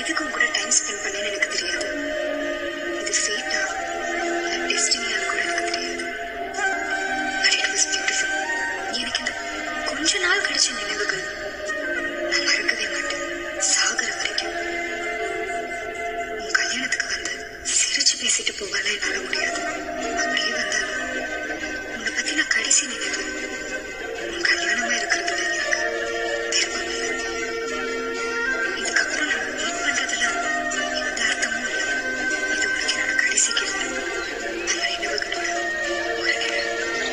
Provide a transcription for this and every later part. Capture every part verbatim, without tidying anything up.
எதுக்கு உன் கூட டைம் ஸ்பெண்ட் பண்ணேன்னு எனக்கு தெரியாது. இது ஃபேட்டா இல்ல டெஸ்டினியான்னு கூட எனக்கு தெரியாது. But it was beautiful. எனக்கு இந்த கொஞ்ச நாள் கிடைச்ச நினைவுகள் நான் மறக்கவே மாட்டேன் சாகர வரைக்கும். உன் கல்யாணத்துக்கு வந்து சிரிச்சு பேசிட்டு போகலாம் என்னால முடியாது. அப்படியே வந்தாலும் உன்னை பத்தி நான் கடைசி நினைவு உன் கல்யாணமா இருக்கிறதுல எனக்கு விருப்பம் இல்லை. இதுக்கப்புறம் நம்ம மீட் பண்றதுல எந்த அர்த்தமும் இல்லை. இது உனக்கு என்னோட கடைசி கிஃப்ட். அந்த நினைவுகளோட ஒரு நிழல்.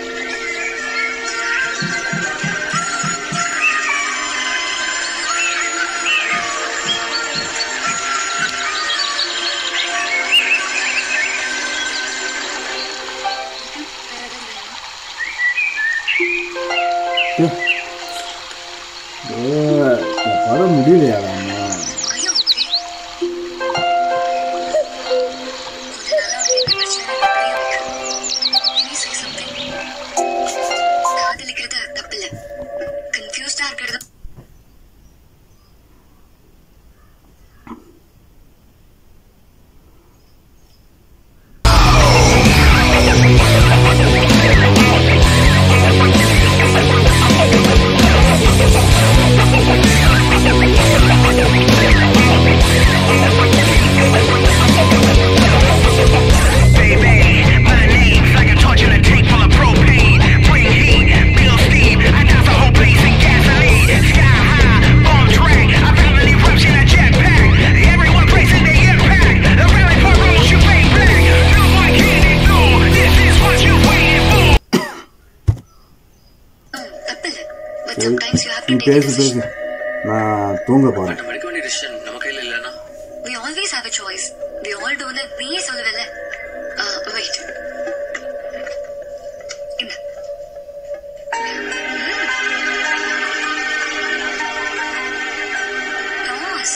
வர முடியலையாடா அம்மா. காதலிக்கிறது தப்பு இல்ல, கன்ஃபியூஸ்டா இருக்கிறது. நீ பேசு பேசு, நான் தூங்க போறேன். We always have a choice. We all do it. நீயே சொல்லுவல்ல. Wait. என்ன? Thomas.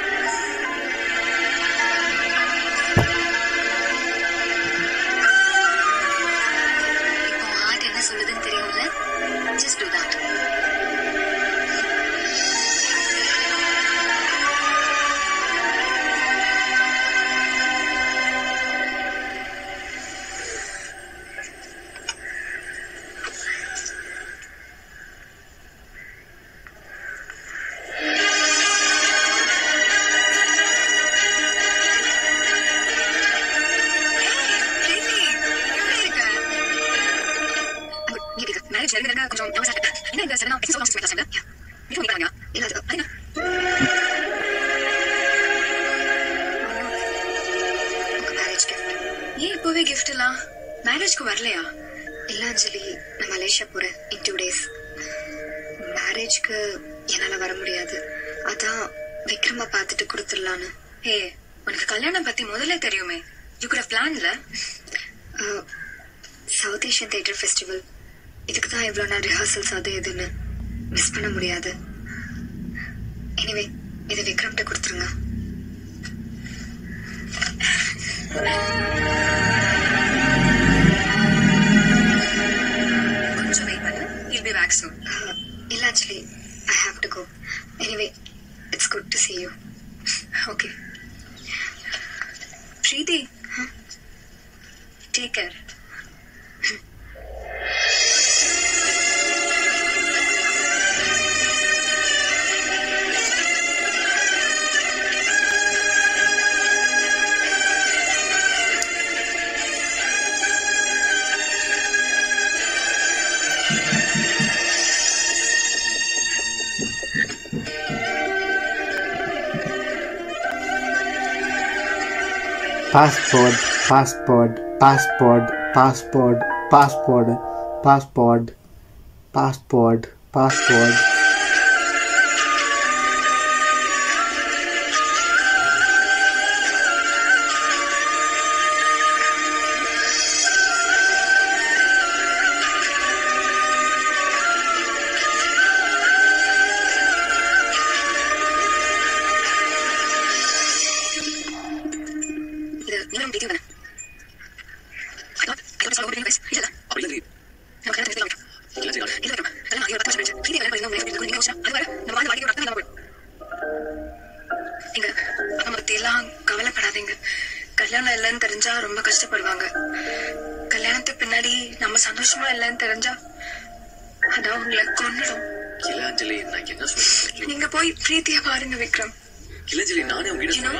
இப்போ ஹார்ட் என்ன சொல்லுதுன்னு தெரியும்ல? Just do that. கொஞ்சம் என்ன இந்த சடனா எக்ஸோ லாஸ்ட் ஸ்பெஷல் யா வீடியோ நீங்க பாருங்க இல்ல அது என்ன மேரேஜ் கிஃப்ட். ஏன் இப்போவே கிஃப்ட் எல்லாம் மேரேஜ்க்கு வரலையா? இல்ல அஞ்சலி, நான் மலேசியா போறேன் இன் டூ டேஸ். மேரேஜ்க்கு என்னால வர முடியாது. அதான் விக்ரமா பார்த்துட்டு கொடுத்துடலான்னு. ஹே, உனக்கு கல்யாணம் பத்தி முதல்ல தெரியுமே. யூ குட் ஹவ் பிளான்ல. சவுத் ஏஷியன் தியேட்டர் ஃபெஸ்டிவல், இதுக்கு தான் இவ்வளோ நாள் ரிஹர்சல்ஸ் அது எதுன்னு மிஸ் பண்ண முடியாது. எனிவே, இதை விக்ரம்கிட்ட கொடுத்துருங்க. கொஞ்சம் வெயிட் பண்ணு, he'll be back soon. இல்ல actually I have to go. Anyway, it's good to see you. Okay. Preeti, huh? Take care. Passport, passport, passport, passport, passport, passport, passport, passport. இங்க பண்ணாதீங்க. கல்யாணம் இல்லைன்னு தெரிஞ்சா ரொம்ப கஷ்டப்படுவாங்க. கல்யாணத்துக்கு பின்னாடி நம்ம சந்தோஷமா இல்லைன்னு தெரிஞ்சா அதான் உங்களை கொன்னுடும். கிலாஞ்சலி, நான் என்ன சொல்றேன்? நீங்க போய் பிரீத்தியா பாருங்க விக்ரம். கிலாஞ்சலி, நானே உங்ககிட்ட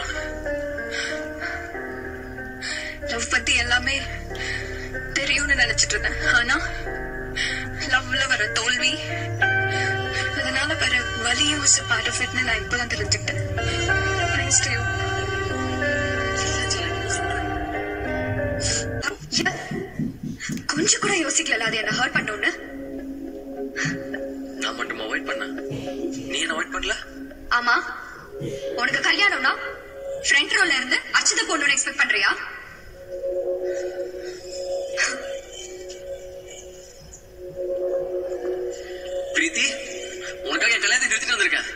லவ் பத்தி எல்லாமே தெரியும்னு நினைச்சிட்டு இருந்தேன். ஆனா லவ்ல வர தோல்வி, அதனால வர வலியும் was a part of it ன்னு நான் இப்பதான் தெரிஞ்சுக்கிட்டேன். Thanks to you. கொஞ்சம் கூட யோசிக்கல அது என்ன ஹர்ட் பண்ணோன்னு. நான் மட்டும் அவாய்ட் பண்ண, நீ என்ன அவாய்ட் பண்ணல? ஆமா, உனக்கு கல்யாணம்னா ஃப்ரெண்ட் ரோல்ல இருந்து அச்சத போடணும்னு எக்ஸ்பெக்ட் பண்றியா? பிரீத்தி, உனக்காக என் கல்யாணத்தை நிறுத்திட்டு வந்திருக்கேன்.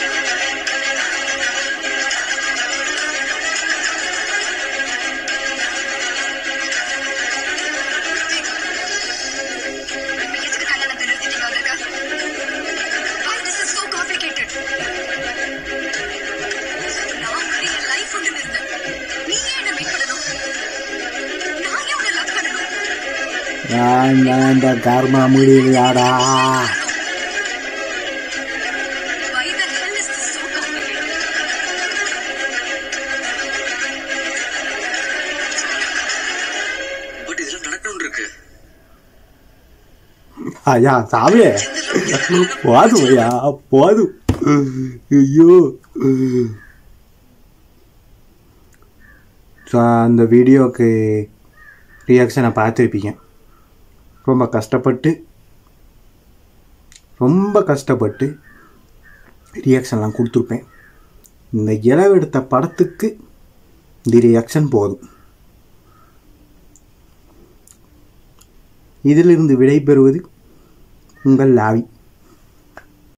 நான் இந்த கர்மா முடியலையாடா. ஐயா சாமி போதும் ஐயா போதும். ஐயோ, அந்த வீடியோக்கு ரியாக்ஷனை பார்த்துருப்பீங்க. ரொம்ப கஷ்டப்பட்டு ரொம்ப கஷ்டப்பட்டு ரியாக்ஷன்லாம் கொடுத்துருப்பேன். இந்த இளவெடுத்த படத்துக்கு இந்த ரியாக்ஷன் போதும். இதிலிருந்து விடைபெறுவது உங்கள் லாவி.